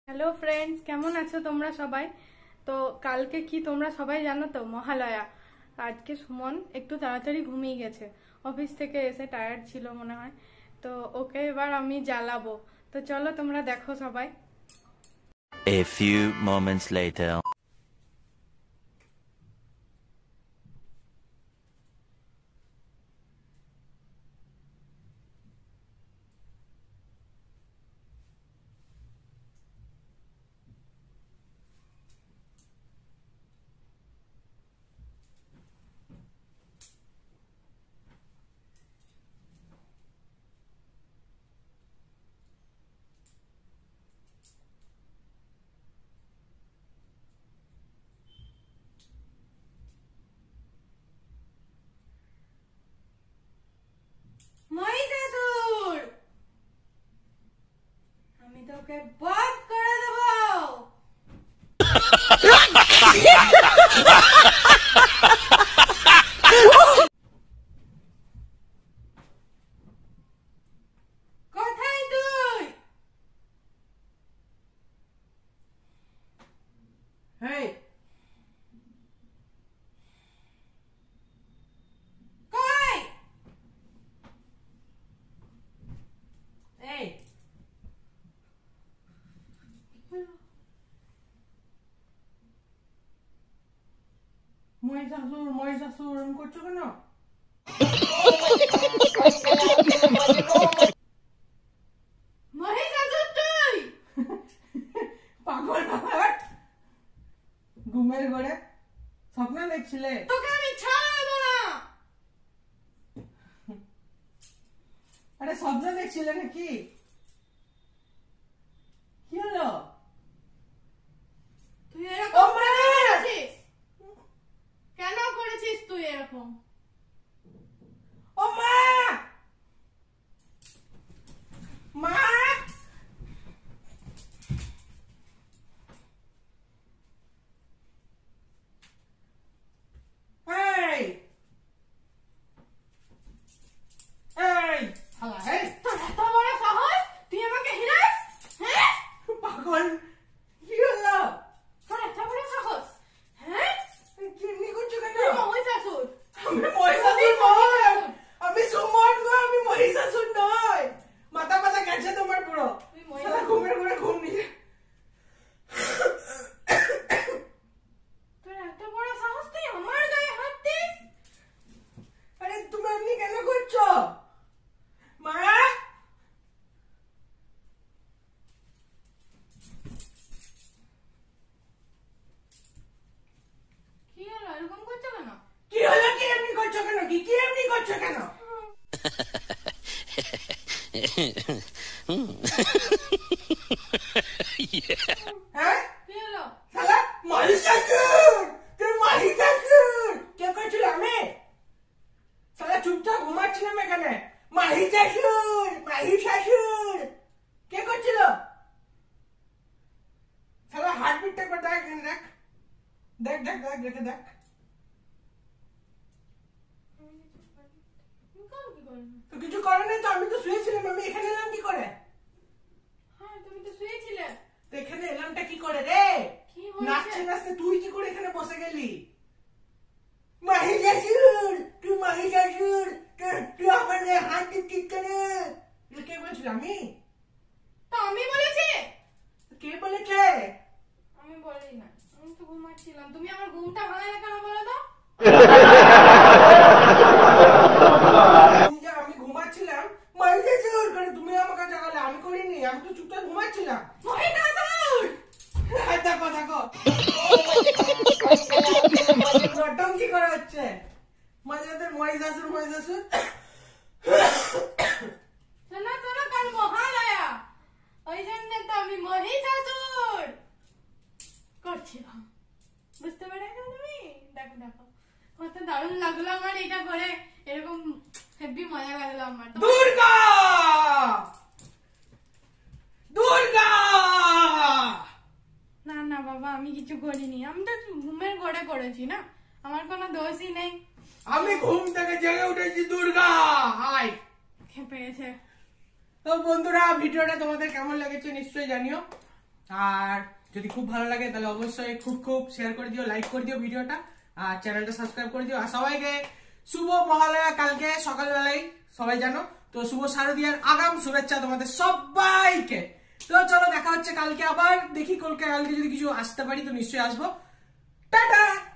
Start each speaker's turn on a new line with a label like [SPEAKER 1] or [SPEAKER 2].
[SPEAKER 1] Hello friends, কেমন আছো তোমরা সবাই? তো কালকে কি তোমরা সবাই জানো তো, মহালয়া। আজকে সুমন একটু তাড়াতাড়ি ঘুমিয়ে গেছে, অফিস থেকে এসে টায়ার্ড ছিল মনে হয়। তো ওকে এবার আমি জ্বালাবো। তো চলো তোমরা দেখো সবাই।
[SPEAKER 2] A few moments later.
[SPEAKER 1] Mahishasur, আমি তোকে বধ করে দেবো। কোথায় তুই?
[SPEAKER 3] Hey,
[SPEAKER 1] কই?
[SPEAKER 3] hey. মহিষাসুর এরকম করছো কেন?
[SPEAKER 1] মহিষাসুর তুই?
[SPEAKER 3] পাগল বাবা, ঘুমের ঘরে স্বপ্ন দেখছিলে?
[SPEAKER 1] তোকে আমি ছাড়বো না।
[SPEAKER 3] আরে স্বপ্ন দেখছিলে নাকি? কি হলো?
[SPEAKER 1] তুই এরকম
[SPEAKER 3] ও মা!
[SPEAKER 1] করেছিস? কেন করেছিস তুই এরকম?
[SPEAKER 3] ও মা! মা! Hey! Hey! শালা, hey!
[SPEAKER 1] তোর এত বড় সাহস, তুই আমাকে হিরাস? হ্যাঁ,
[SPEAKER 3] পাগল, কি হলো?
[SPEAKER 1] তোর এত বড় সাহস? হ্যাঁ,
[SPEAKER 3] কেমনি করছো কেন?
[SPEAKER 1] তুই মহিষাসুর।
[SPEAKER 3] আমি মহিষাসুর নই, আমি সুমন গো, আমি মহিষাসুর নই। মাথা মাথা গেছে তোমার পুরো।
[SPEAKER 1] তুই
[SPEAKER 3] শালা
[SPEAKER 1] মহিষাসুর।
[SPEAKER 3] ঘুমের ঘরে ঘুম নিয়ে।
[SPEAKER 1] তোর এত বড় সাহস, তুই আমার গায়ে হাত দিস?
[SPEAKER 3] আরে তুমি এমনি কেন করছো? মা!
[SPEAKER 1] কি হলো, এরকম করছো কেন?
[SPEAKER 3] কি হলো? কি এমনি করছো কেন? কি এমনি করছো কেন? হ্যাঁ?
[SPEAKER 1] কি হলো?
[SPEAKER 3] শালা মহিষাসুর! তুই মহিষাসুর! কে করছিল? আমি? শালা চুপচাপ ঘুমাচ্ছিলাম এখানে। মহিষাসুর! মহিষাসুর! কে করছিল? শালা হার্টবিটটা একবার দেখ, দেখ। দেখ দেখ দেখ দেখে দেখ।
[SPEAKER 1] কারো কি করে না?
[SPEAKER 3] তো কিছু করে নাই তো, আমি তো শুয়েছিলাম, আমি এখানে এলাম কি করে?
[SPEAKER 1] হ্যাঁ, তুমি তো শুয়েছিলে।
[SPEAKER 3] তো এখানে এলামটা কি করে রে?
[SPEAKER 1] কি হয়েছে?
[SPEAKER 3] নাচতে নাচতে তুই কি করে এখানে বসে গেলি? মহিষাসুর! তুই মহিষাসুর! তুই আমার গায়ে হাত দিচ্ছিস কেন? এটা কে বলছিল? আমি?
[SPEAKER 1] তো আমি বলেছি?
[SPEAKER 3] কে বলেছে?
[SPEAKER 1] আমি বলি না, আমি তো ঘুমাচ্ছিলাম। তুমি আমার ঘুমটা ভাঙালে কেন বলো তো?
[SPEAKER 3] আমি ঘুমাচ্ছিলাম, মহিষাসুর করে তুমি আমাকে জাগালে, আমি করিনি, আমি তো চুপচাপ ঘুমাচ্ছিলাম।
[SPEAKER 1] মহিষাসুর!
[SPEAKER 3] দেখো দেখো নটঙ্কি করা হচ্ছে। মাঝে মহিষাসুর মহিষাসুর।
[SPEAKER 1] শোনো শোনো, কাল মহালয়া, ওই জন্য তো আমি মহিষাসুর করছিলাম। বুঝতে পেরেছো তুমি? দেখো দেখো, কত দারুণ লাগলো আমার এটা করে। এরকম হেভি মজা লাগলো আমার।
[SPEAKER 3] দুর্গা! দুর্গা!
[SPEAKER 1] না না বাবা, আমি কিছু করিনি। আমি তো ঘুমের ঘরে করেছি না, আমার কোনো দোষই নেই।
[SPEAKER 3] আমি ঘুম থেকে জেগে উঠেছি। দুর্গা হাই!
[SPEAKER 1] খেপে গেছে।
[SPEAKER 3] তো বন্ধুরা, ভিডিওটা তোমাদের কেমন লেগেছে নিশ্চয়ই জানিও। আর যদি খুব ভালো লাগে তাহলে অবশ্যই খুব খুব শেয়ার করে দিও, লাইক করে দিও ভিডিওটা, আর চ্যানেলটা সাবস্ক্রাইব করে দিও। আর সবাইকে শুভ মহালয়া কালকে সকালবেলায় সবাই জানো, তো শুভ শারদীয়ার আগাম শুভেচ্ছা তোমাদের সবাইকে। তো চলো দেখা হচ্ছে কালকে আবার, দেখি কালকে যদি কিছু আসতে পারি তো নিশ্চয়ই আসবো। টাটা।